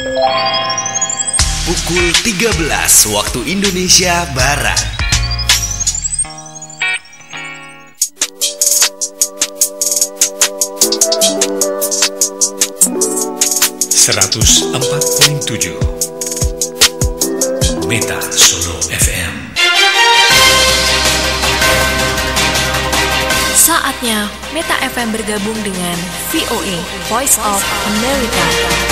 Pukul 13 waktu Indonesia Barat. (104.7) Meta Solo FM. Saatnya Meta FM bergabung dengan VOA, Voice of America.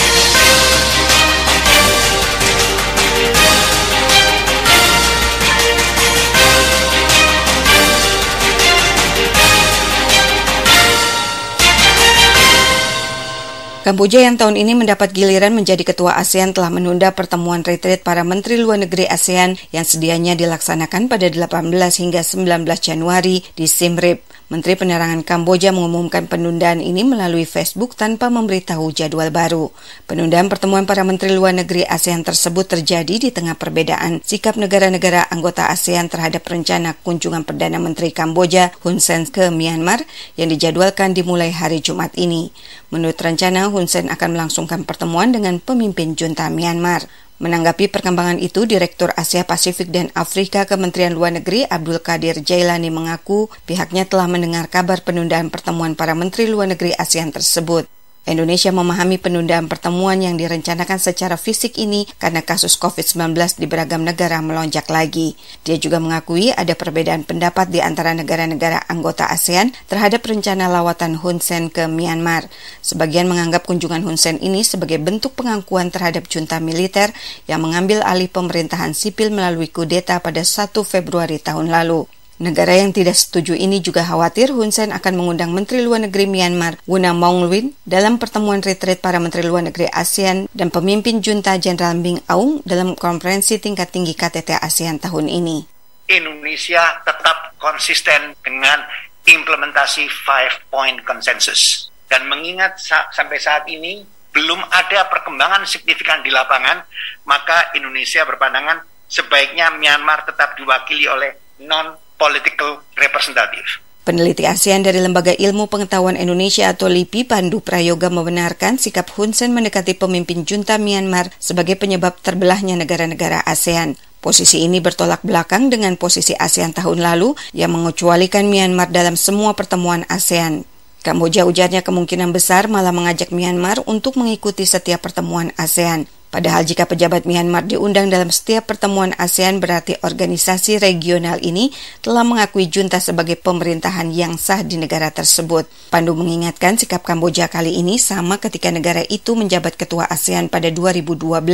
Kamboja yang tahun ini mendapat giliran menjadi ketua ASEAN telah menunda pertemuan retreat para Menteri Luar Negeri ASEAN yang sedianya dilaksanakan pada 18 hingga 19 Januari di Siem Reap. Menteri Penerangan Kamboja mengumumkan penundaan ini melalui Facebook tanpa memberitahu jadwal baru. Penundaan pertemuan para Menteri Luar Negeri ASEAN tersebut terjadi di tengah perbedaan sikap negara-negara anggota ASEAN terhadap rencana kunjungan Perdana Menteri Kamboja Hun Sen ke Myanmar yang dijadwalkan dimulai hari Jumat ini. Menurut rencana, Hun Sen akan melangsungkan pertemuan dengan pemimpin junta Myanmar. Menanggapi perkembangan itu, Direktur Asia Pasifik dan Afrika Kementerian Luar Negeri Abdul Qadir Jailani mengaku pihaknya telah mendengar kabar penundaan pertemuan para Menteri Luar Negeri ASEAN tersebut. Indonesia memahami penundaan pertemuan yang direncanakan secara fisik ini karena kasus COVID-19 di beragam negara melonjak lagi. Dia juga mengakui ada perbedaan pendapat di antara negara-negara anggota ASEAN terhadap rencana lawatan Hun Sen ke Myanmar. Sebagian menganggap kunjungan Hun Sen ini sebagai bentuk pengakuan terhadap junta militer yang mengambil alih pemerintahan sipil melalui kudeta pada 1 Februari tahun lalu. Negara yang tidak setuju ini juga khawatir Hun Sen akan mengundang Menteri Luar Negeri Myanmar Wuna Maungwin dalam pertemuan retreat para Menteri Luar Negeri ASEAN dan pemimpin junta Jenderal Min Aung dalam konferensi tingkat tinggi KTT ASEAN tahun ini. Indonesia tetap konsisten dengan implementasi 5-point consensus. Dan mengingat sampai saat ini belum ada perkembangan signifikan di lapangan, maka Indonesia berpandangan sebaiknya Myanmar tetap diwakili oleh non-political representative. Peneliti ASEAN dari Lembaga Ilmu Pengetahuan Indonesia atau LIPI, Pandu Prayoga, membenarkan sikap Hun Sen mendekati pemimpin junta Myanmar sebagai penyebab terbelahnya negara-negara ASEAN. Posisi ini bertolak belakang dengan posisi ASEAN tahun lalu yang mengecualikan Myanmar dalam semua pertemuan ASEAN. Kamboja ujarnya kemungkinan besar malah mengajak Myanmar untuk mengikuti setiap pertemuan ASEAN. Padahal jika pejabat Myanmar diundang dalam setiap pertemuan ASEAN, berarti organisasi regional ini telah mengakui junta sebagai pemerintahan yang sah di negara tersebut. Pandu mengingatkan sikap Kamboja kali ini sama ketika negara itu menjabat ketua ASEAN pada 2012,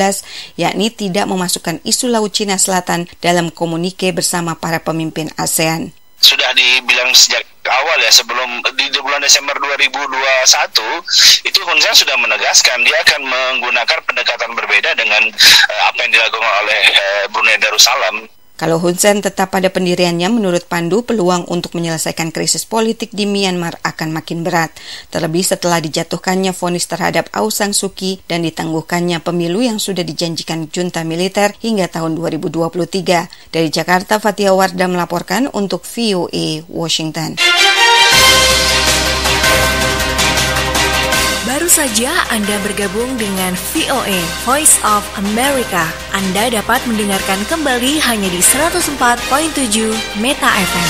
yakni tidak memasukkan isu Laut Cina Selatan dalam komunike bersama para pemimpin ASEAN. Sudah dibilang sejak awal ya, sebelum di bulan Desember 2021 itu Hun Sen sudah menegaskan dia akan menggunakan pendekatan berbeda dengan apa yang dilakukan oleh Brunei Darussalam. Kalau Hun Sen tetap pada pendiriannya, menurut Pandu, peluang untuk menyelesaikan krisis politik di Myanmar akan makin berat. Terlebih setelah dijatuhkannya vonis terhadap Aung San Suu Kyi dan ditangguhkannya pemilu yang sudah dijanjikan junta militer hingga tahun 2023. Dari Jakarta, Fatia Wardah melaporkan untuk VOA Washington. Baru saja Anda bergabung dengan VOA, Voice of America. Anda dapat mendengarkan kembali hanya di 104.7 Meta FM.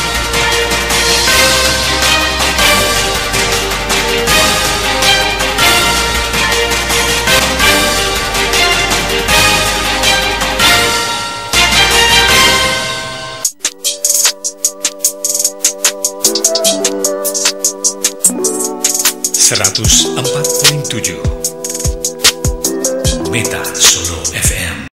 (104.7) Meta Solo FM.